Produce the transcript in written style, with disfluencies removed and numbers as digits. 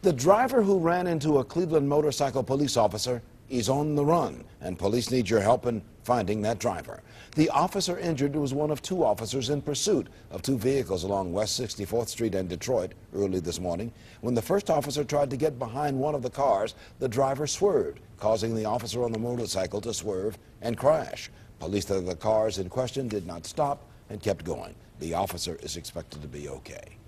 The driver who ran into a Cleveland motorcycle police officer is on the run, and police need your help in finding that driver. The officer injured was one of two officers in pursuit of two vehicles along West 64th Street in Detroit early this morning. When the first officer tried to get behind one of the cars, the driver swerved, causing the officer on the motorcycle to swerve and crash. Police said the cars in question did not stop and kept going. The officer is expected to be okay.